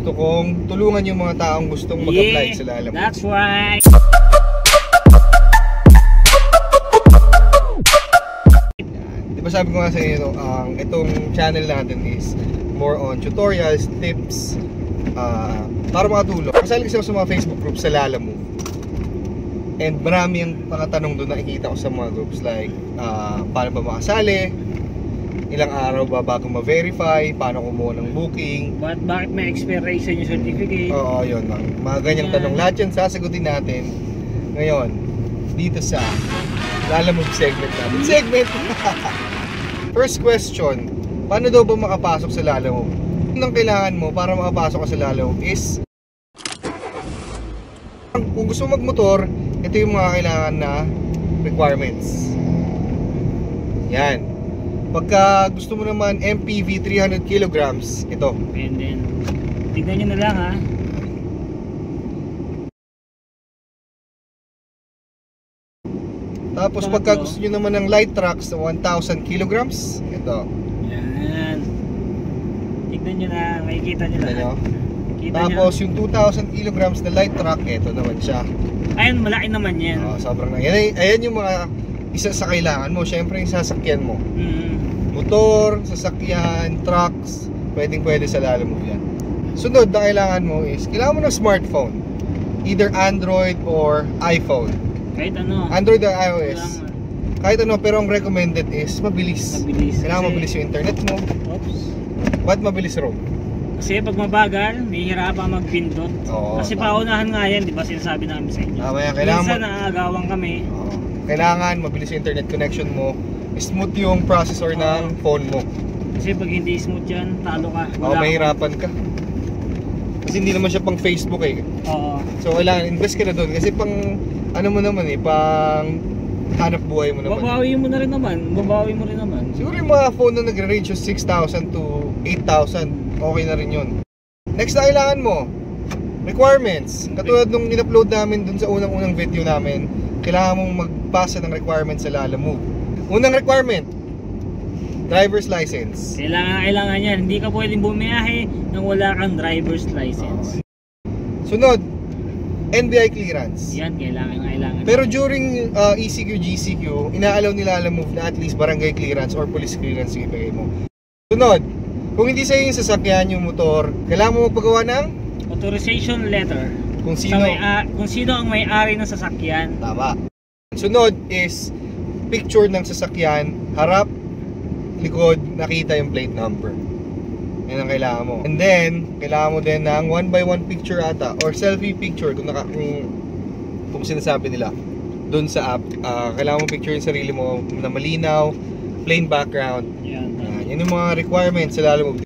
gusto kong tulungan yung mga taong gustong mag-apply sa Lalamove. That's right. Di ba sabi ko nga sa inyo, itong channel natin is more on tutorials, tips, para makatulong. Kasali kasi ako sa mga Facebook groups sa Lalamove. And marami yung mga tanong doon nakikita ko sa mga groups like, paano ba makasali? Ilang araw ba bago ma-verify? Paano kumuha ng booking? Bakit may expiration yung certificate? Oo, yun. Mga ganyang tanong. Lahat yan sasagutin natin ngayon dito sa Lalamove segment natin. First question, paano daw ba makapasok sa Lalamove? Ang kailangan mo para makapasok ka sa Lalamove is, kung gusto mo magmotor, ito yung mga kailangan na requirements. Yan. Pagka gusto mo naman MPV 300 kilograms, ito. Depende. Tignan nyo na lang ha. Tapos pagka gusto nyo naman ng light trucks na 1,000 kilograms, ito. Yan. Tignan nyo na, makikita nyo lang. Tapos yung 2,000 kilograms na light truck, ito naman siya. Ayun, malaki naman yan. Sobrang na. Ayan yung mga isa sa kailangan mo. Siyempre yung sasakyan mo. Motor, sasakyan, trucks, pwede sa Lalamove yan. Sunod na kailangan mo is, kailangan mo ng smartphone. Either Android or iPhone. Kahit ano. Android or iOS. Kahit ano, pero ang recommended is mabilis. Kailangan mabilis yung internet mo. Oops. Ba't mabilis, Rob? Kasi pag mabagal, mahihirapan magpindot. Kasi paunahan nga yan, di ba sinasabi namin sa inyo. Minsan naaagawan kami. Kailangan mabilis yung internet connection mo. Smooth yung processor ng phone mo. Kasi pag hindi smooth yan, talo ka. Mahirapan ka. Kasi hindi naman siya pang Facebook eh. So kailangan invest ka na doon. Kasi pang ano mo naman eh, pang hanap buhay mo naman. Babawi mo rin naman. Siguro yung mga phone na nagre-range yung 6,000 to 8,000, okay na rin yun. Next na kailangan mo, requirements. Katulad nung in-upload namin dun sa unang-unang video namin, kailangan mong magpasa ng requirements sa Lalamove. Unang requirement, driver's license. Kailangan yan. Hindi ka pwedeng bumiyahe nang wala kang driver's license. Sunod, NBI clearance. Yan, kailangan. Pero during ECQ, GCQ, inaalaw ni Lalamove na at least barangay clearance or police clearance yung ibigay mo. Sunod, kung hindi sa'yo yung sasakyan, yung motor, kailangan mo magpagawa ng authorization letter. Kung sino ang may-ari ng sasakyan. Tama. Sunod is picture ng sasakyan, harap, likod, nakita yung plate number. Yan ang kailangan mo. And then, kailangan mo din ng 1x1 picture ata or selfie picture kung sinasabi nila doon sa app. Kailangan mo picture yung sarili mo na malinaw, plain background. Yan yung mga requirements sa Lalamove.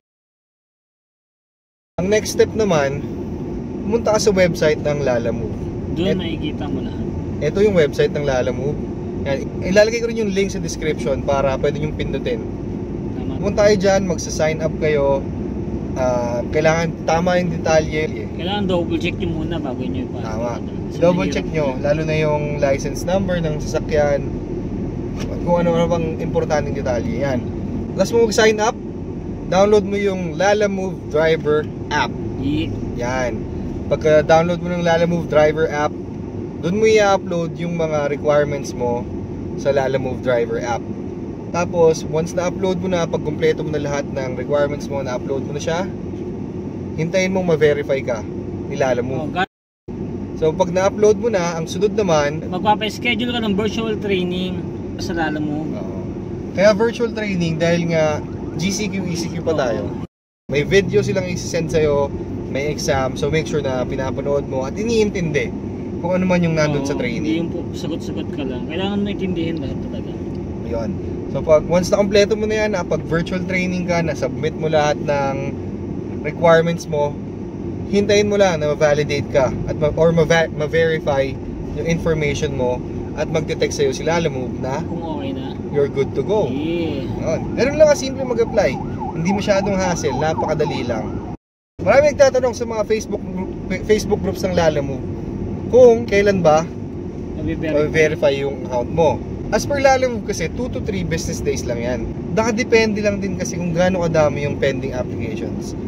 Ang next step naman, pumunta ka sa website ng Lalamove. Doon makikita mo lahat. Ito yung website ng Lalamove. Yan. Ilalagay ko rin yung link sa description para pwede nyo pindutin. Pumunta kayo dyan, magsa-sign up kayo. Kailangan tama yung detalye. Kailangan double check nyo muna bago nyo ipasok. Tama. Double check nyo, lalo na yung license number ng sasakyan, kung ano bang importanteng detalye. Yan. Tapos mo mag-sign up, download mo yung Lalamove Driver app. Yan. Pagka download mo ng Lalamove Driver app, doon mo i-upload yung mga requirements mo sa Lalamove Driver app. Tapos, once na-upload mo na, pag kumpleto mo na lahat ng requirements mo, na-upload mo na siya, hintayin mong ma-verify ka ni Lalamove. So, pag na-upload mo na, ang sunod naman, magpapa-schedule ka ng virtual training sa Lalamove. Kaya virtual training dahil nga GCQ, ECQ pa tayo. May video silang isi-send sa'yo, may exam, so make sure na pinapanood mo at iniintindi kung ano man yung nandun sa training. Hindi yung sagot-sagot ka lang. Kailangan mo intindihin lahat talaga. Yun. So pag once na kompleto mo na yan, pag virtual training ka, na-submit mo lahat ng requirements mo, hintayin mo lang na ma-validate ka at ma-verify yung information mo at magte-text sa'yo si Lalamove na kung okay na, you're good to go. Yun. Ganun lang simple mag-apply. Hindi masyadong hassle, napakadali lang. Marami nagtatanong sa mga Facebook groups ng Lalamove kung kailan ba ma-verify yung account mo. As per Lalamove kasi 2 to 3 business days lang yan. Nakadepende lang din kasi kung gaano kadami yung pending applications.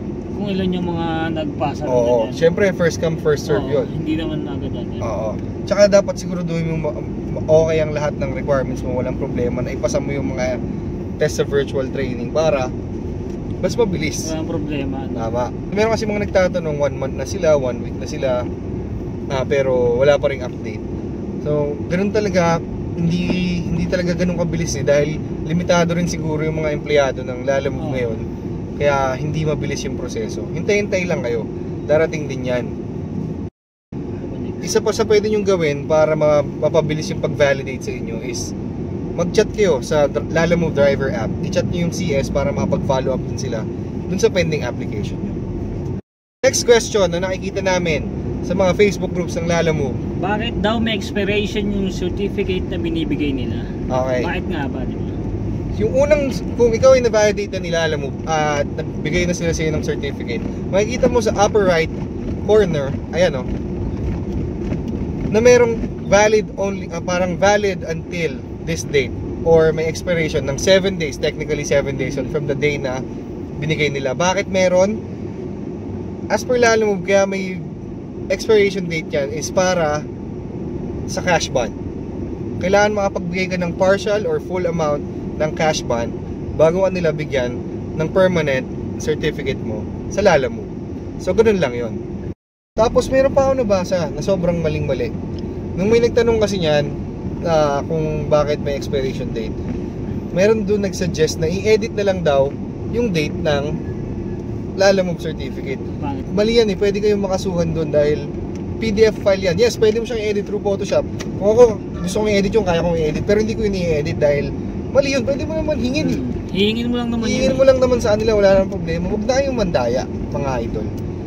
kung ilan yung mga nagpasa. Oo, syempre first come first serve yun. Hindi naman agad-agad. Oo. Tsaka dapat siguraduhin mo okay ang lahat ng requirements mo, walang problema na ipasa mo yung mga test sa virtual training para mas mabilis. Walang problema. Tama. Meron kasi mga nagtatanong 1 month na sila, 1 week na sila, pero wala pa ring update. So, ganun talaga, hindi talaga ganun kabilis dahil limitado rin siguro yung mga empleyado ng Lalamove ngayon. Kaya hindi mabilis yung proseso. Hintay-hintay lang kayo. Darating din yan. Isa pa sa pwede nyong gawin para mapabilis yung pag-validate sa inyo is mag-chat kayo sa Lalamove driver app. I-chat nyo yung CS para makapag-follow up din sila dun sa pending application nyo. Next question na nakikita namin sa mga Facebook groups ng Lalamove. Bakit daw may expiration yung certificate na binibigay nila? Okay. Bakit nga ba? Diba? Yung unang, kung ikaw ay na-validate na ni Lalamove at nagbigay na sila sa'yo ng certificate, makikita mo sa upper right corner, ayan o, na merong valid only, parang valid until this date, or may expiration ng 7 days, technically 7 days from the day na binigay nila. Bakit meron? As per Lalamove, kaya may expiration date yan is para sa cash bond. Kailangan makapagbigay ka ng partial or full amount ng cash bond bago ka nila bigyan ng permanent certificate mo sa Lalamove. So, ganun lang yon. Tapos, meron pa ako nabasa na sobrang maling-mali. Nung may nagtanong kasi niyan kung bakit may expiration date, meron doon nagsuggest na i-edit na lang daw yung date ng Lalamove certificate. Mali yan pwede kayong makasuhan doon dahil PDF file yan. Yes, pwede mo siyang i-edit through Photoshop. Kung ako gusto kong i-edit yung kaya kong i-edit, pero hindi ko i-edit dahil mali yun. Pwede mo naman hingin Hihingin mo lang naman hingin mo lang naman sa kanila, wala nang problema. Huwag na kayong mandaya, mga idol.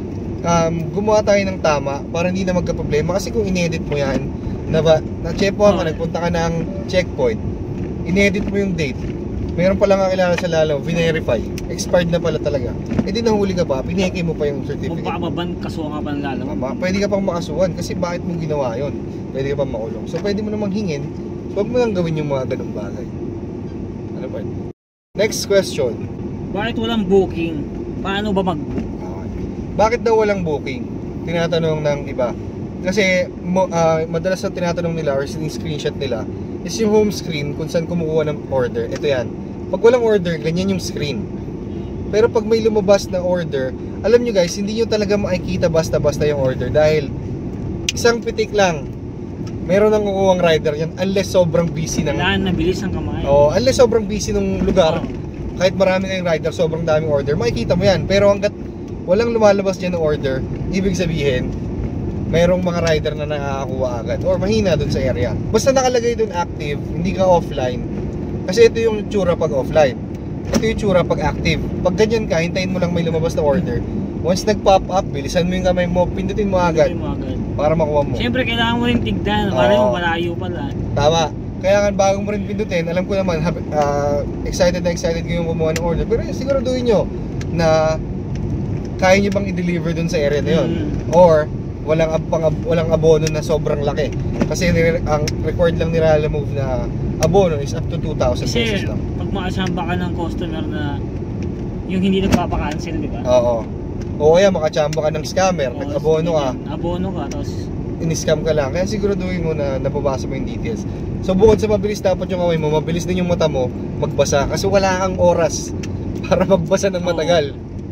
Gumawa tayo ng tama para hindi na magka-problema. Kasi kung in-edit mo yan, na-checkpoan ka, nagpunta ka ng checkpoint, in-edit mo yung date, meron pa lang kakilala sa Lalamove, verify, expired na pala talaga. Di nahuli ka pa, pineke mo pa yung certificate. Magpakababan, kasuhan ka pa ng Lalamove. Pwede ka pang makasuhan kasi bakit mo ginawa yun? Pwede ka pang makulong. So pwede mo namang hingin, huwag mo lang gawin yung mga ganung bagay. Ano pa? Next question. Bakit walang booking? Paano ba mag-book? Bakit daw walang booking? Tinatanong ng iba. Kasi madalas na tinatanong nila or screenshot nila is yung home screen kung saan kumukuha ng order. Ito yan. Pag walang order, ganyan yung screen. Pero pag may lumabas na order, alam nyo guys, hindi nyo talaga makikita basta-basta yung order dahil isang pitik lang meron nang kukuhang rider yan unless sobrang busy ng... Kailangan nabilis ang kamay. Unless sobrang busy ng lugar, kahit marami kayong rider, sobrang daming order, makikita mo yan. Pero hanggat walang lumalabas dyan ng order, ibig sabihin, mayroong mga rider na nakakakuha agad or mahina dun sa area. Basta nakalagay dun active, hindi ka offline. Kasi ito yung tsura pag offline. Ito yung tsura pag active. Pag ganyan ka, hintayin mo lang may lumabas na order. Once nag-pop up, bilisan mo yung kamay mo, pindutin mo agad. Para makuha mo. Siyempre, kailangan mo rin tignan. Para yung malayo pala. Tama. Kaya nga bago mo rin pindutin, alam ko naman, excited kayong kumuha ng order. Pero siguraduhin nyo na kaya nyo bang i-deliver dun sa area na yun. Or, walang abono na sobrang laki. Kasi ang record lang ni Lalamove na abono is up to 2,000 pesos lang. Pag makasamba ka ng customer na yung hindi nagpapakancel, di ba? Oo. O kaya makachamba ka ng scammer, nag-abono ka. Abono ka, tapos in-scam ka lang. Kaya siguraduhin mo na napabasa mo yung details. So bukod sa mabilis dapat yung kamay mo, mabilis din yung mata mo magbasa. Kasi wala kang oras para magbasa ng matagal.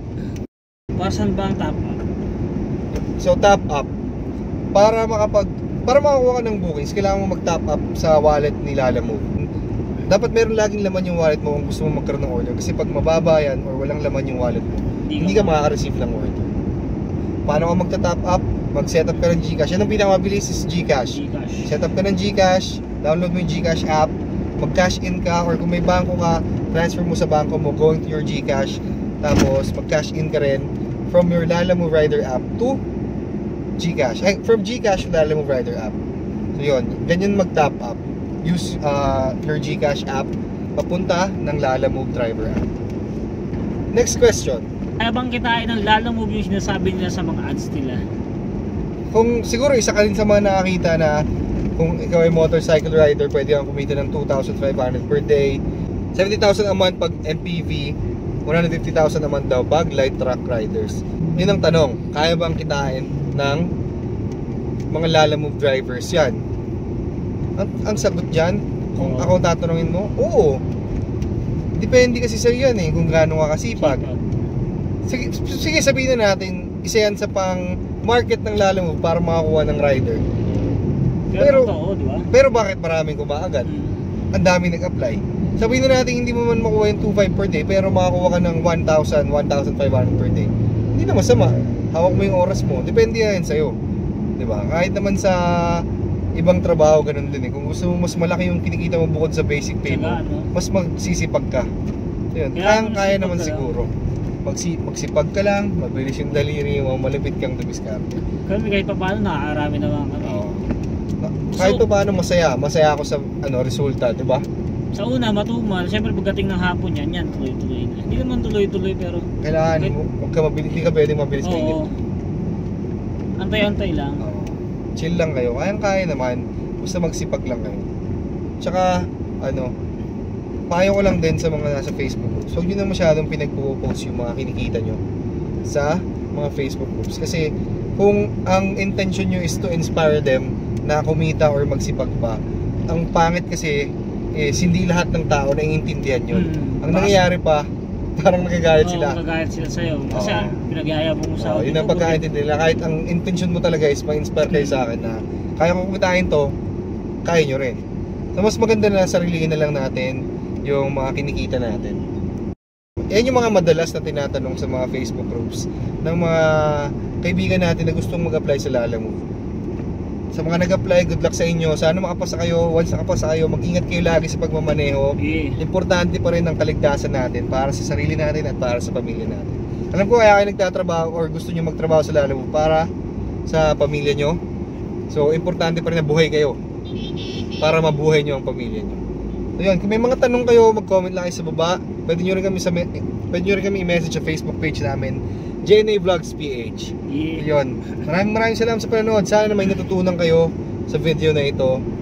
Para saan ba ang top up? So top up, para makakuha ka ng bookings, kailangan mo mag-top up sa wallet ni Lalamove. Dapat meron laging laman yung wallet mo kung gusto mo magkaroon ng order. Kasi pag mababa yan or walang laman yung wallet mo, hindi ka makaka-receive ng order. Paano ka magta-top up? Mag-setup ka ng GCash. Yan ang pinakamabilis is GCash. Setup ka ng GCash, download mo yung GCash app, mag-cash in ka, or kung may bangko ka, transfer mo sa bangko mo going to your GCash. Tapos mag-cash in ka rin from your Lalamove Rider app to GCash. From GCash to Lalamove Rider app. So yun, ganyan mag-top up. Use your GCash app papunta ng Lalamove driver app. Next question. Kaya bang kitain ng Lalamove yung sinasabi nila sa mga ads nila? Kung siguro isa ka rin sa mga nakakita na kung ikaw ay motorcycle rider, pwede kang kumita ng 2,500 per day, 70,000 a month pag MPV, 150,000 naman daw pag light truck riders. Yun ang tanong, kaya bang kitain ng mga Lalamove drivers yan? Ang sagot dyan, kung ako tatanungin mo, oo. Depende kasi sa yan kung gaano ka kasipag. Sige sabihin na natin, isa yan sa pang market ng Lalamove para makakuha ng rider. Pero bakit maraming kumaagad? Ang dami nag-apply. Sabihin na natin hindi mo man makuha yung 2.5 per day, pero makakuha ka ng 1,000, 1,500 per day. Hindi na masama. Hawak mo yung oras mo. Depende yan sa'yo. Diba? Kahit naman sa ibang trabaho, ganun din Kung gusto mo mas malaki yung kinikita mo bukod sa basic pay mo, mas magsisipag ka. Yun. Kaya naman siguro. Magsipag ka lang, mabilis yung daliri mo, malapit kang dumiskarte. Kami kahit pa paano nakakarami naman kami. Kahit pa paano masaya ako sa resulta, diba? Sa una, matumal. Siyempre pagdating ng hapon yan, tuloy-tuloy na. Hindi naman tuloy-tuloy pero kailangan huwag ka mabilis, hindi ka pwedeng mabilis kayo. Antay-antay lang. Chill lang kayo, kayang-kaya naman. Basta magsipag lang kayo. Tsaka, payo ko lang din sa mga nasa Facebook groups. Huwag nyo na masyadong pinagpo-post yung mga kinikita nyo sa mga Facebook groups. Kasi kung ang intention nyo is to inspire them na kumita or magsipag pa, ang pangit kasi hindi lahat ng tao naiintindihan yun. Ang nangyayari pa, parang nagagalit sila. Nagagalit sila sa'yo. Kasi pinagyayabang mo sa yun ang pagkaintindi nila. Kahit ang intention mo talaga is ma-inspire kayo sa akin na kaya kong kumitain to, kaya nyo rin. So mas maganda na sariliin na lang natin yung mga kinikita natin. Yan yung mga madalas na tinatanong sa mga Facebook groups ng mga kaibigan natin na gustong mag-apply sa Lalamove. Sa mga nag-apply, good luck sa inyo. Sana makapasa kayo. Once nakapasa kayo, mag-ingat kayo lagi sa pagmamaneho. Importante pa rin ang kaligtasan natin para sa sarili natin at para sa pamilya natin. Alam ko kaya kayo nagtatrabaho or gusto nyo magtrabaho sa Lalamove para sa pamilya nyo. So, importante pa rin na buhay kayo para mabuhay nyo ang pamilya nyo. So yun, kung may mga tanong kayo, mag-comment lang kayo sa baba. Pwede nyo rin kami i-message sa Facebook page namin, JNA Vlogs PH. Yun. Maraming salamat sa panonood. Sana may natutunan kayo sa video na ito.